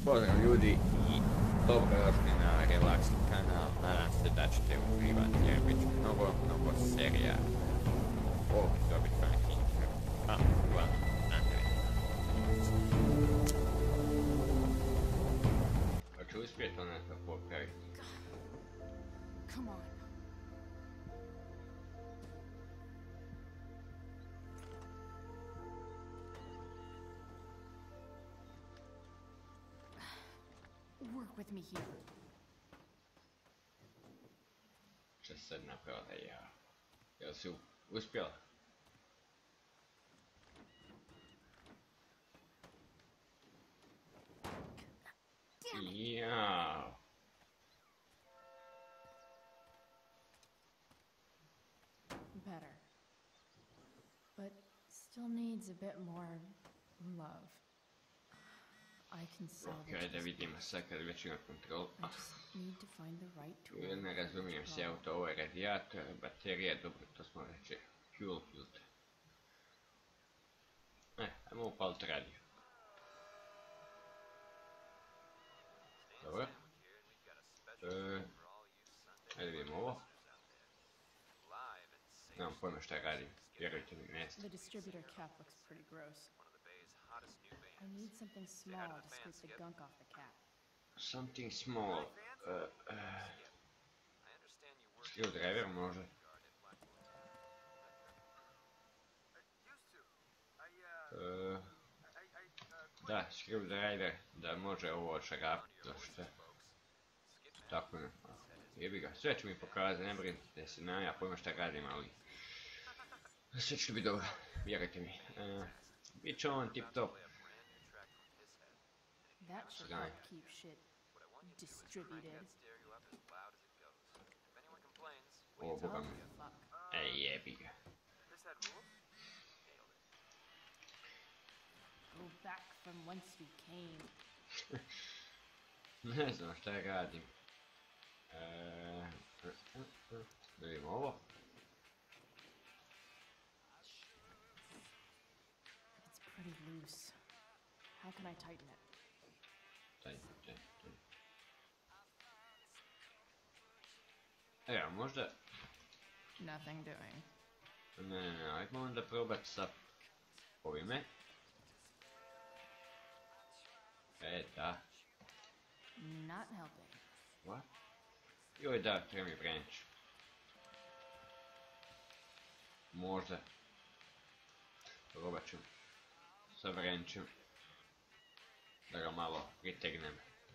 Pozdrav ljudi i dobrodošli na Relax kanal. Nadam se da ćete uživati jer bit će mnogo serija o dobit Frankinga. A, uglavnom, hoću uspjeti ono to popraviti. Come on. Work with me here. Što se sad napravila ja? Jel si uspjela? Jao. Better. But still needs a bit more love. I can salvage Ok, da this vidimo piece. sad kad već ima kontrol. I just need to find the right tool. Ne razumijem se auto, ovo je radijator, baterija, dobro, to smo reći. Fuel filter. Ajmo upaliti radio. Dobro. Ajde vidimo ovo. Nemam pojma šta radim, vjerujte mi, ne znam. The distributor cap looks pretty gross. I need something small to scrape the gunk off the cap. Something small. Screwdriver može. Da, screwdriver, da može ovo odšarapiti, došto. Tako ne. Jebi ga, sve ću mi pokazati, ne brinite se, ja pojma šta radim, ali sve će biti dobro, vjerujte mi. Bit će on tip top. That should help keep shit distributed. O, boga mi. Fuck. Jebi ga. Go back from whence we came. Ne znam šta radim. Da vidimo ovo. It's pretty loose. How can I tighten it? Taj. Evo, možda... Nothing doing. Ne, ajmo onda probat sa ovime. Da. Not helping. What? Joj da, treba mi branch. Možda. Probat ću. Sa branchom. Da ga malo pritegnem.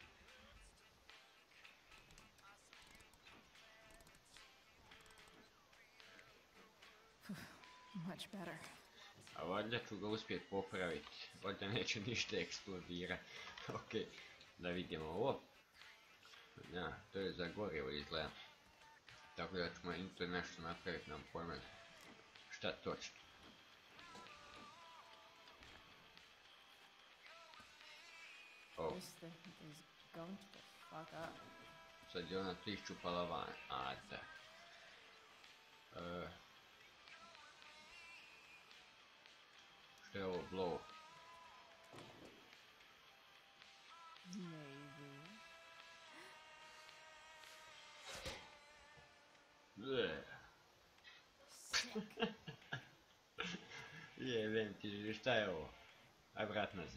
Much better. A valjda ću ga uspjeti popraviti. Valjda neće ništa eksplodirat. Ok, da vidimo ovo. Ja, to je za gorivo izgleda. Tako da ćemo to nešto napraviti, nam pojma šta točno. Oh, This thing is going to the fuck up. sad je ona iščupala van. A, da. Što je ovo blow? Maybe. Bleh. Sick. Jebem ti, šta je ovo? Aj vrat nazad.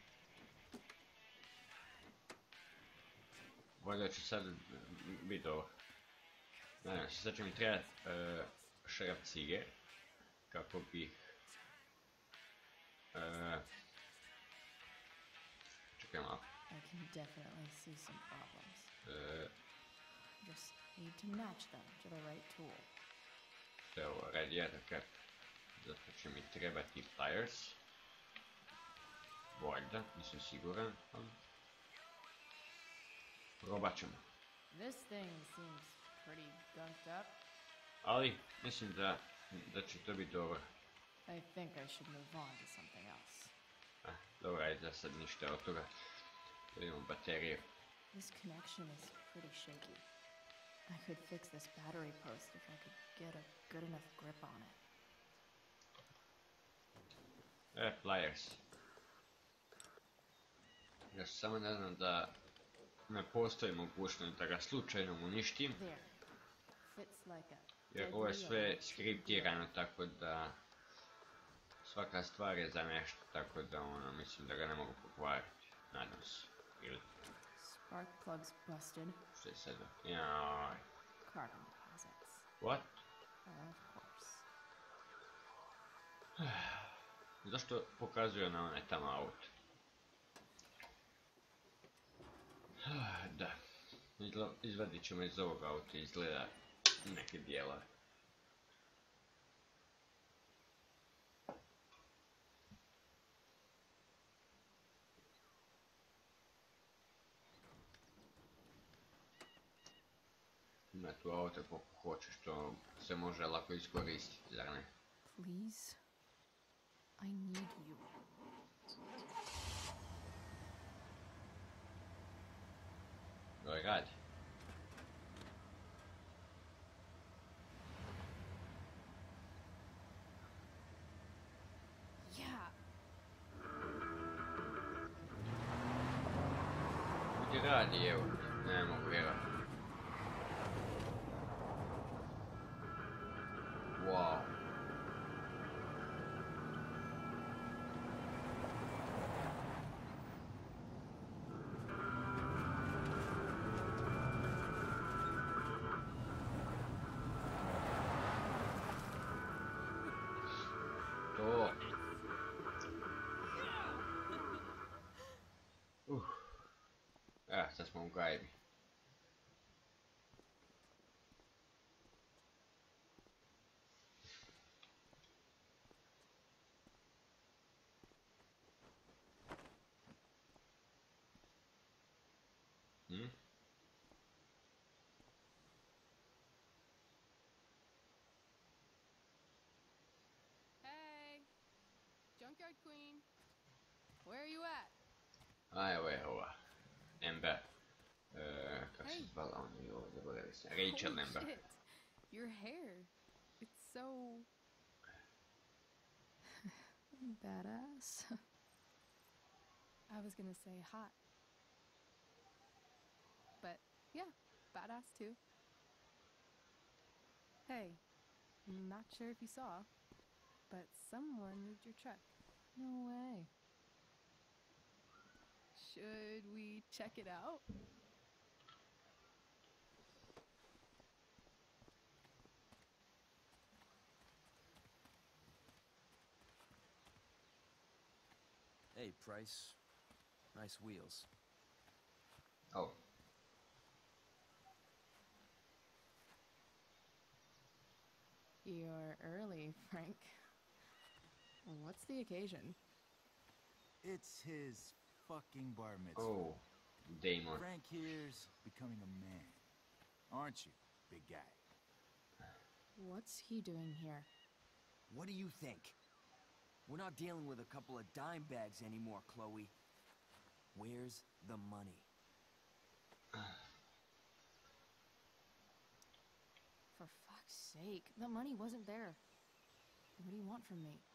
Valjda ću sad biti ovo. Nadam se, sad će mi trebat šraf cige. Kako bih... Čekaj malo. I can definitely see some problems. Just need to match them to the right tool. Što je ovo, radijator kap. Zato će mi trebati pliers. Valjda, nisam siguran. Probat ćemo. This thing seems pretty gunked up. Ali, mislim da će to biti dobro. I think I should move on to something else. Dobro, ajde za sad ništa od toga. Da vidimo baterije. This connection is pretty shaky. I could fix this battery post if I could get a good enough grip on it. Pliers. Još samo ne znam da ne postoji mogućnost da ga slučajno uništim. There. Fits like a Jer ovo je deadly sve electric skriptirano, tako da svaka stvar je za nešto, tako da ono, mislim da ga ne mogu pokvariti. Nadam se. Ili Spark plugs busted. što je sad? Jaj. Carbon deposits. What? Of course. Zašto pokazuje na onaj tamo auto? Da. Izvadit ćemo iz ovog auta, izgleda neke dijelove. Ima tu auto koliko hoćeš, što se može lako iskoristiti, zar ne? Please? I need you. Doj radi. Yeah. Gdje radi, evo, ne mogu vjerovati. Wow. To. Sad smo u gajbi. Hey, Junkyard Queen, where are you at? A evo je ova. Amber. Kako se Hey. zvala ona i ovo, zaboravio sam. Rachel Holy Amber. shit, your hair, it's so Badass. I was gonna say hot. But yeah, badass too. Hey, not sure if you saw, but someone moved your truck. No way. Should we check it out? Hey, Price. Nice wheels. Oh. You're early, Frank. What's the occasion? It's his fucking bar mitzvah. Oh. Damon. Frank here's becoming a man. Aren't you, big guy? What's he doing here? What do you think? We're not dealing with a couple of dime bags anymore, Chloe. Where's the money? For fuck's sake, the money wasn't there. What do you want from me?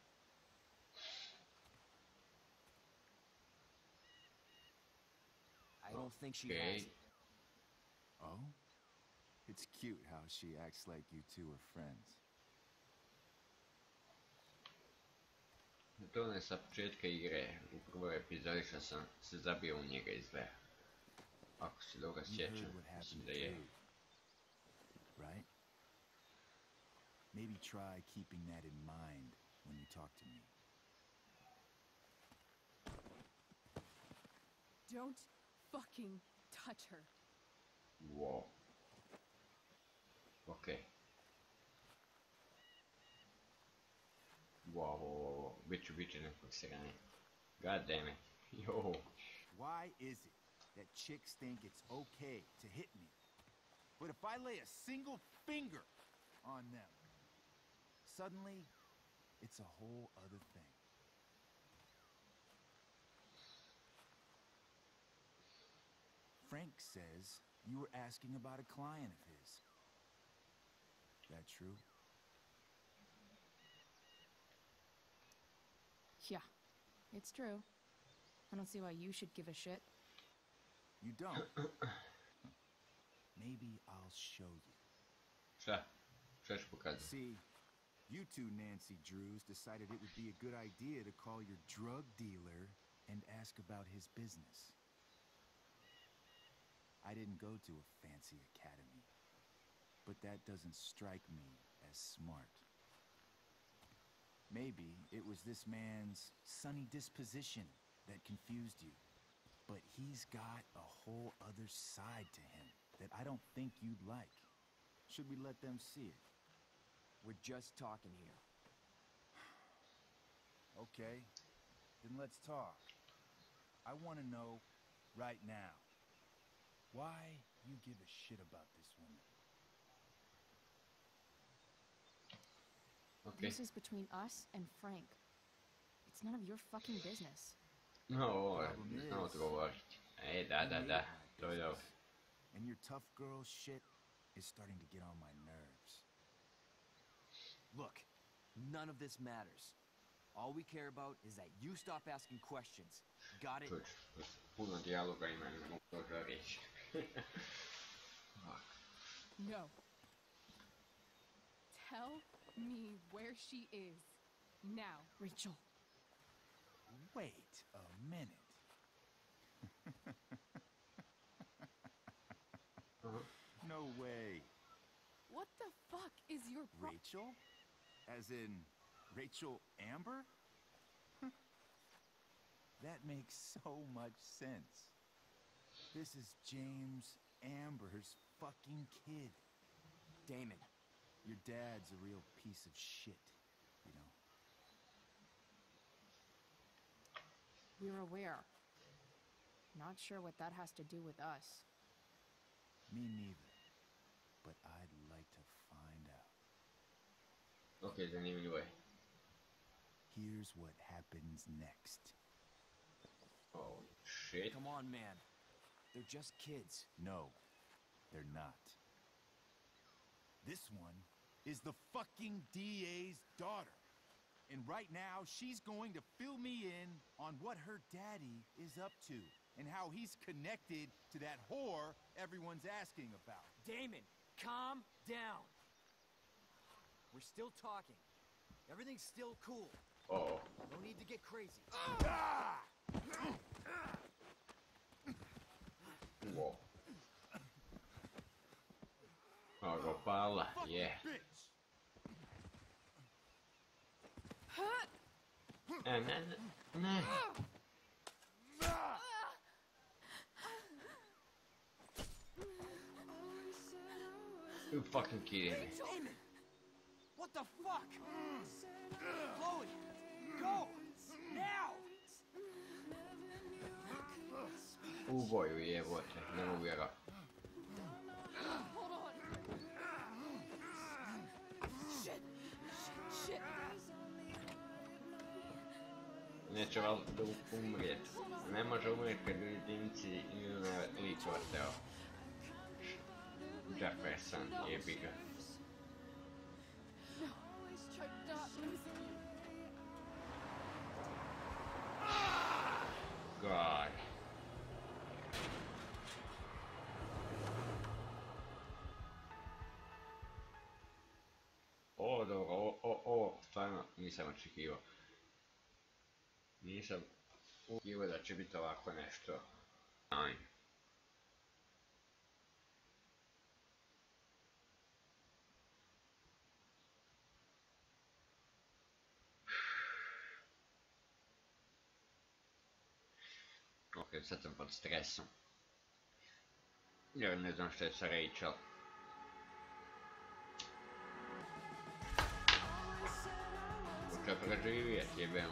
I don't think she Okay. has it. Oh? It's cute how she acts like you two are friends. To ne sa početka igre, u prvoj epizodi što sam se zabio u njega izgleda. Ako se dobro You heard sjećam, what mislim happened da to je. Dave, right? Maybe try keeping that in mind when you talk to me. Don't fucking touch her. Wow. Ok. Wow, bit ću nekog sranja. God damn it. Yo. Why is it that chicks think it's okay to hit me, but if I lay a single finger on them, suddenly it's a whole other thing? Frank says you were asking about a client of his. That true? Yeah, it's true. I don't see why you should give a shit. You don't? Maybe I'll show you. Šta? Šta ću pokazati? See, you two Nancy Drews decided it would be a good idea to call your drug dealer and ask about his business. I didn't go to a fancy academy, but that doesn't strike me as smart. Maybe it was this man's sunny disposition that confused you, but he's got a whole other side to him that I don't think you'd like. Should we let them see it? We're just talking here. Okay, then let's talk. I want to know right now why you give a shit about this woman. Okej. This is between us and Frank. It's none of your fucking business. No, ovo je, nisam odgovoriti. Da, to je dobro. And your tough girl shit is starting to get on my nerves. Look, none of this matters. All we care about is that you stop asking questions. Got it? Čuć, puno dijaloga ima, ne mogu to reći. No. Tell me where she is. Now. Rachel. Wait a minute. No way. What the fuck is your Rachel? As in Rachel Amber? That makes so much sense. This is James Amber's fucking kid. Damon. Your dad's a real piece of shit, you know? We're aware. Not sure what that has to do with us. Me neither. But I'd like to find out. Okej, zanimljivo je. Here's what happens next. Oh, shit. Come on, man. They're just kids. No, they're not. This one is the fucking DA's daughter. And right now, she's going to fill me in on what her daddy is up to and how he's connected to that whore everyone's asking about. Damon, calm down. We're still talking. Everything's still cool. Oh, No need to get crazy. wow. Aga palla, yeah. Bitch! Ne. You fucking kidding me. Damon! What the fuck? Chloe! Go! Now! Uboju jebote, ne mogu vjerovati. Hold on. Shit. Shit. Neće valjda umrijet. Ne može umrijet kad jedinci idu na lik vrteo. Jefferson, jebi ga. Try not losing. God. Ovo dobro, ovo stvarno nisam očekivao. Nisam očekivao da će biti ovako nešto. Ajme. Ok, sad sam pod stresom. Jer ne znam što je sa Rachel. Hoće preživjeti, jebem.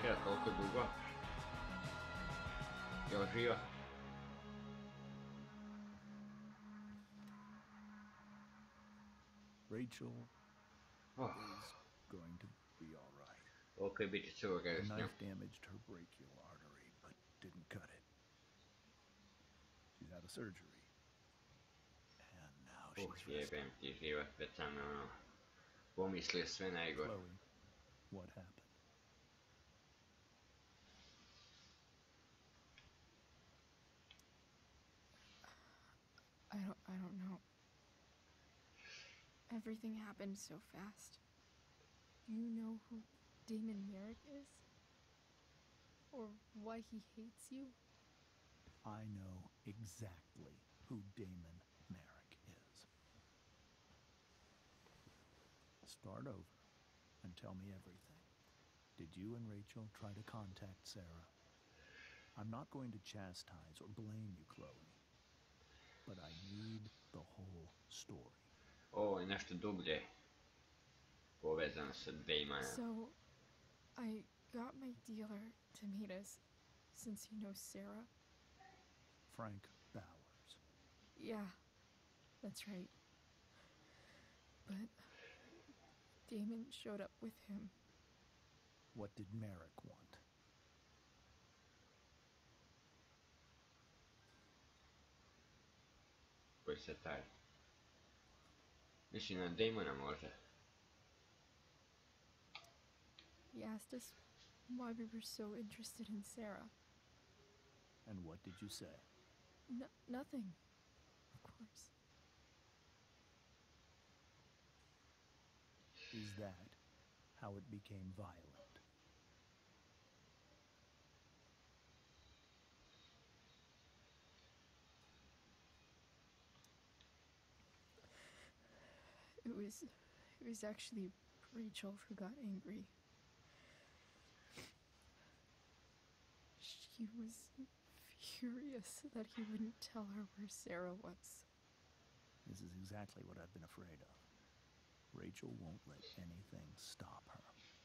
čekala toliko dugo. Još živa? Rachel Oh, is going to be all right. ok, bit će curo The s njom. knife damaged her brachial artery, but didn't cut it. She's had a surgery. And now she's resting. Jebem ti život, već sam ono, pomislio sve najgore. Chloe, what happened? I don't know. Everything happened so fast. Do you know who Damon Merrick is? Or why he hates you? I know exactly who Damon Merrick is. Start over and tell me everything. Did you and Rachel try to contact Sarah? I'm not going to chastise or blame you, Chloe, but I need the whole story. Ovo je nešto dublje povezano sa Damonom. So, I got my dealer to meet us, since he knows Sarah. Frank Bowers. Yeah, that's right. But Damon showed up with him. What did Merrick want? Koji se taj? Mislim na Damona možda. He asked us why we were so interested in Sarah. And what did you say? Nothing, of course. Is that how it became violent? It was actually Rachel who got angry. She was furious that he wouldn't tell her where Sarah was. This is exactly what I've been afraid of. Rachel won't let anything stop her.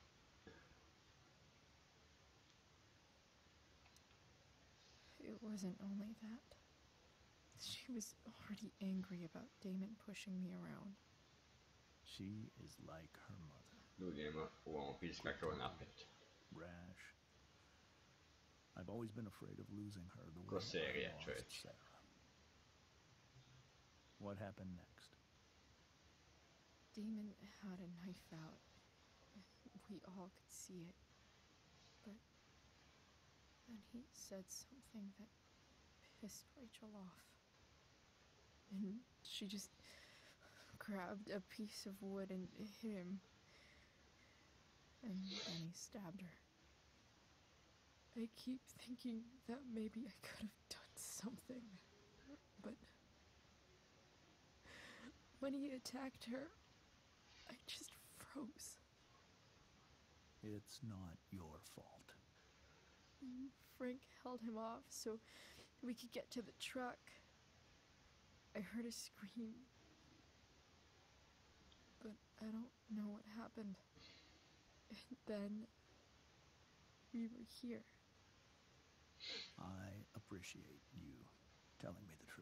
It wasn't only that. She was already angry about Damon pushing me around. She is like her mother. Ljudi, nema u ovom fizička kao napet. Rash. I've always been afraid of losing her the way Ko serija, I lost čovječe. Sarah. What happened next? Damon had a knife out. We all could see it. But then he said something that pissed Rachel off. And she just grabbed a piece of wood and hit him. And then he stabbed her. I keep thinking that maybe I could have done something. But when he attacked her, I just froze. It's not your fault. Frank held him off so we could get to the truck. I heard a scream. But I don't know what happened. And then we were here. I appreciate you telling me the truth.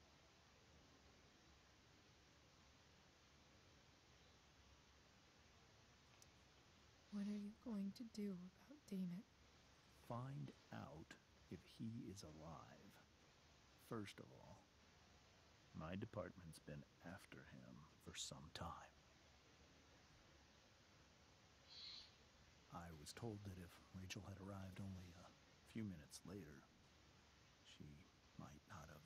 What are you going to do about Damon? Find out if he is alive. First of all, my department's been after him for some time. I was told that if Rachel had arrived only a few minutes later, she might not have.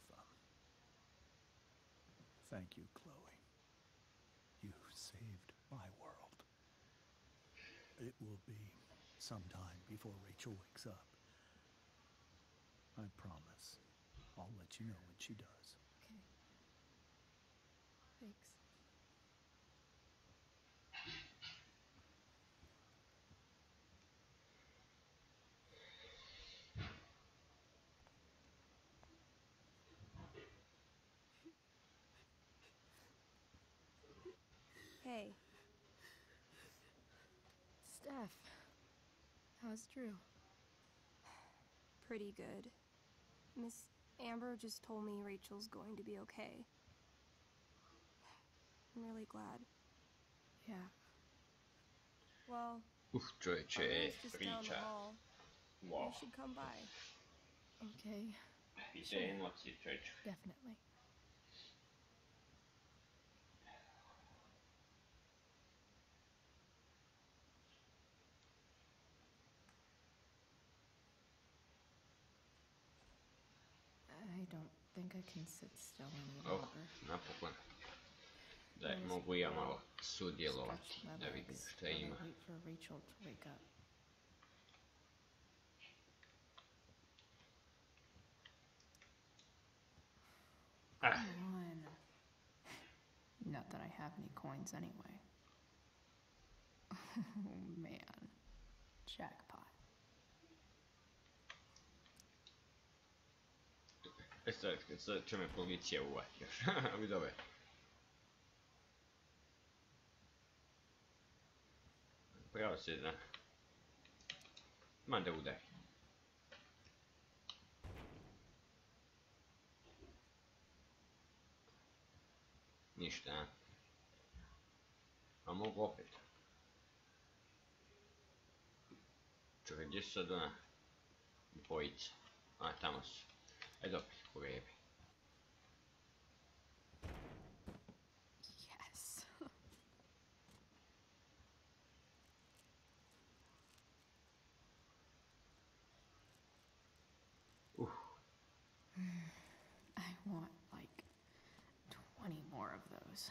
Thank you, Chloe. You saved my world. It will be some time before Rachel wakes up. I promise. I'll let you know when she does. Okay. Thanks. Hey, Steph, How's Drew? Pretty good. Miss Amber just told me Rachel's going to be okay. I'm really glad. Yeah. Well, Čovječe, our room's just down the priča. hall. Wow. You should come by. Okay, I te emocije, čovječe. definitely. I don't think I can sit still any Oh, longer. napokon. Da Notice mogu ja people malo sudjelovati, scratched my da vidim legs šta while I ima. wait for Rachel to wake up. Ah, Come on. Not that I have any coins anyway. Oh man. Jackpot. sad će me policija uvati još. Vidi ove. Pravo se da. Manda udari. Ništa, a? A mogu opet. Čekaj, gdje su sad ona bojica? A, tamo su. Ajde opet, pogebi. Yes. I want like 20 more of those.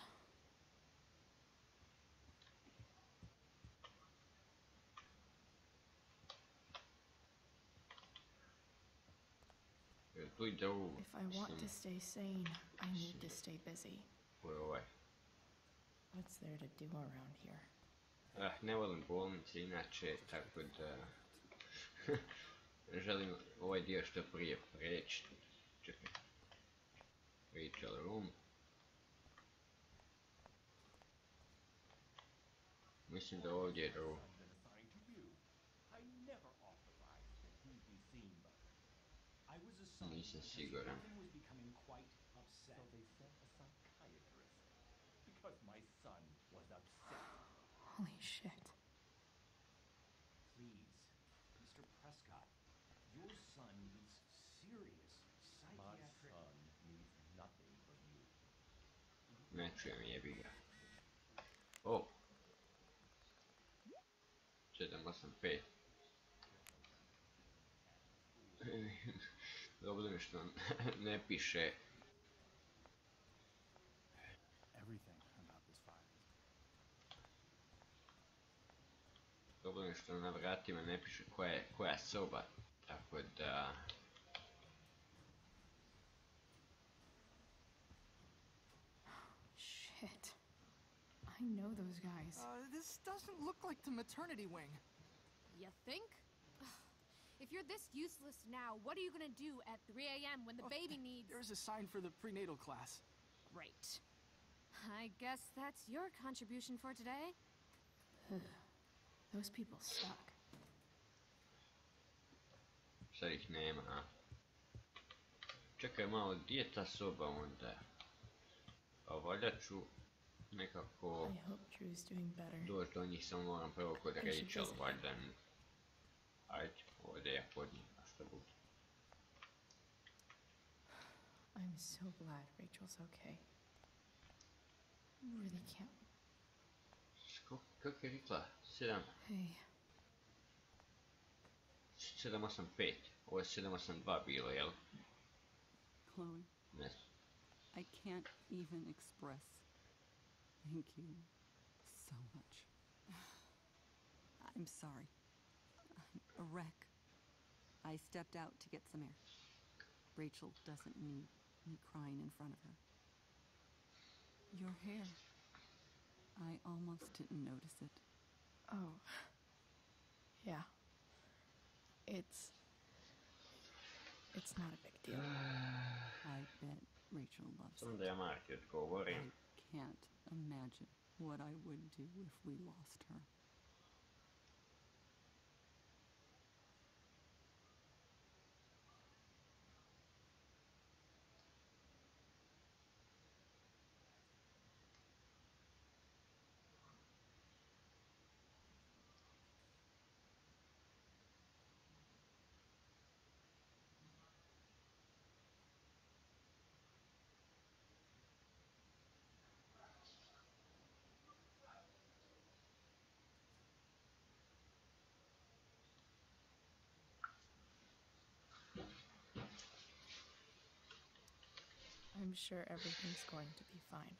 Tu ide u... If I want to stay sane, I need to stay busy. Ko je ovaj? What's there to do around here? Ne volim bolnice inače, tako da... želim ovaj dio što prije preći. Čekaj. Rachel room. Mislim da ovdje je room. Nisam siguran. Holy shit. Please, Mr. Prescott, your son needs serious psychiatric... My son needs nothing from you. Ne čujem, jebi ga. O! 785. Dobro mi što ne piše. Everything about this fire. Dobro mi što na vratima ne piše koja soba. Tako da... Shit. I know those guys. This doesn't look like the maternity wing. You think? If you're this useless now, what are you gonna do at 3 a.m. when the baby needs... There's a sign for the prenatal class. Great. I guess that's your contribution for today. Those people suck. Sad ih nema, a? Čekaj malo, gdje je ta soba onda? A valjda ću nekako I hope Drew's doing better. doći do njih, samo moram prvo kod Rachel, valjda. Ajde, ovdje ja kod njih, a šta bude? I'm so glad Rachel's okay. Really can't. Kako je rekla? 7, Hey, 785. Ovo je 782 bilo, jel? Chloe, Ne znam. I can't even express thank you so much. I'm sorry. I'm a wreck. I stepped out to get some air. Rachel doesn't need me crying in front of her. Your hair. I almost didn't notice it. oh. Yeah. It's not a big deal. I bet Rachel loves Samo it. da ja Marti odgovorim. I can't imagine what I would do if we lost her. I'm sure everything's going to be fine.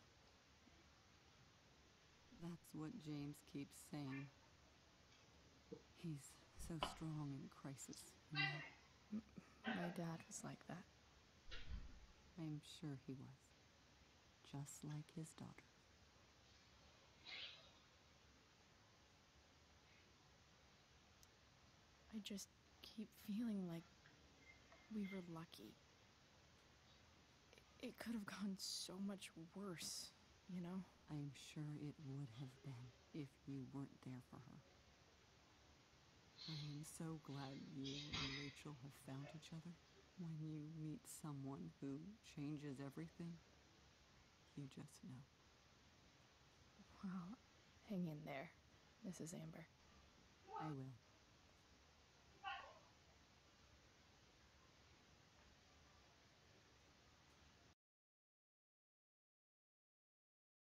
That's what James keeps saying. He's so strong in crisis, you know? My dad was like that. I'm sure he was. Just like his daughter. I just keep feeling like we were lucky. It could have gone so much worse, you know? I'm sure it would have been if you weren't there for her. I am so glad you and Rachel have found each other. When you meet someone who changes everything, you just know. Well, hang in there, Mrs. Amber. I will.